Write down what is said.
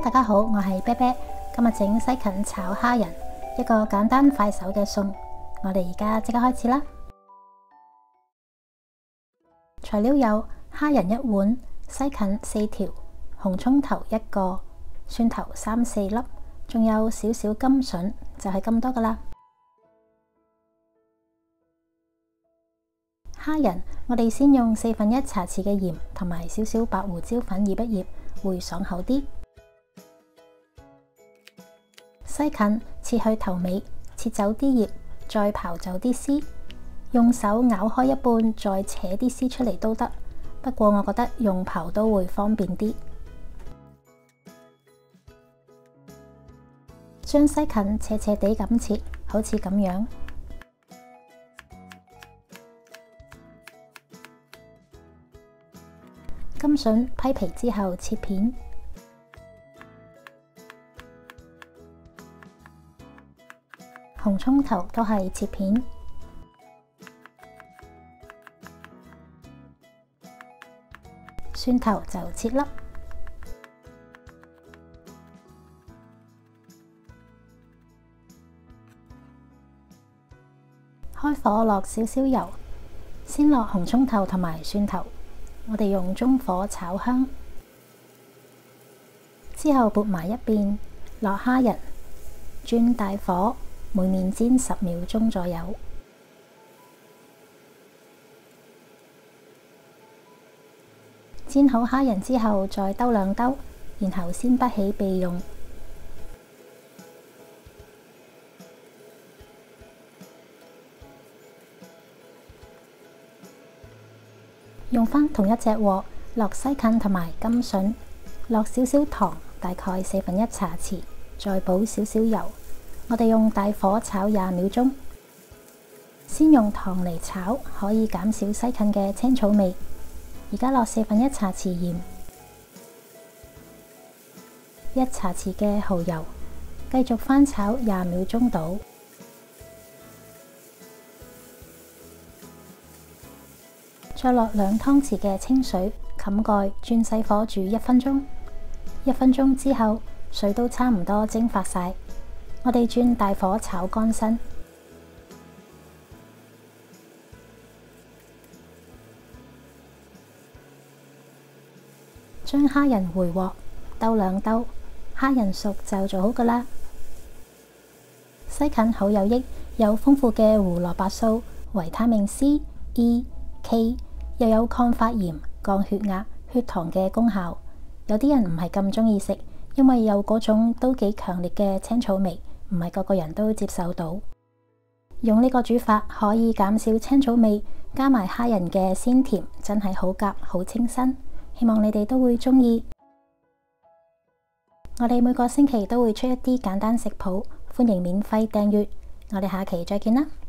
大家好，我係啤啤，今日整西芹炒蝦仁，一個簡單快手嘅餸。我哋而家即刻開始啦。材料有蝦仁1碗、西芹4條、紅蔥頭1個、蒜頭3、4粒，仲有少少甘筍，就係咁多噶啦。蝦仁，我哋先用1/4茶匙嘅鹽同埋少少白胡椒粉醃一醃，會爽口啲。西芹切去頭尾，切走啲葉，再刨走啲絲，用手咬開一半，再扯啲絲出嚟都得。不過我覺得用刨都會方便啲。將西芹斜斜地咁切，好似咁樣。甘筍批皮之後切片，紅蔥頭都係切片，蒜頭就切粒。開火落少少油，先落紅蔥頭同埋蒜頭。我哋用中火炒香，之後撥埋一邊，落蝦仁，轉大火，每面煎10秒鐘左右。煎好蝦仁之後，再兜2兜，然後先不起備用。用返同一隻鑊，落西芹同埋甘筍，落少少糖，大概1/4茶匙，再補少少油。我哋用大火炒20秒鐘。先用糖嚟炒，可以減少西芹嘅青草味。而家落1/4茶匙鹽，1茶匙嘅蠔油，繼續翻炒20秒鐘到。再落2湯匙嘅清水，冚蓋，轉細火煮1分鐘。1分鐘之後，水都差唔多蒸發晒，我哋轉大火炒乾身。將蝦仁回鑊，兜2兜，蝦仁熟就做好噶啦。西芹好有益，有豐富嘅胡蘿蔔素、維他命 C、E、K。又有抗發炎、降血壓、血糖嘅功效。有啲人唔係咁鍾意食，因為有嗰種都幾強烈嘅青草味，唔係個個人都接受到。用呢個煮法可以減少青草味，加埋蝦仁嘅鮮甜，真係好夾，好清新。希望你哋都會鍾意。我哋每個星期都會出一啲簡單食譜，歡迎免費訂閱。我哋下期再見啦！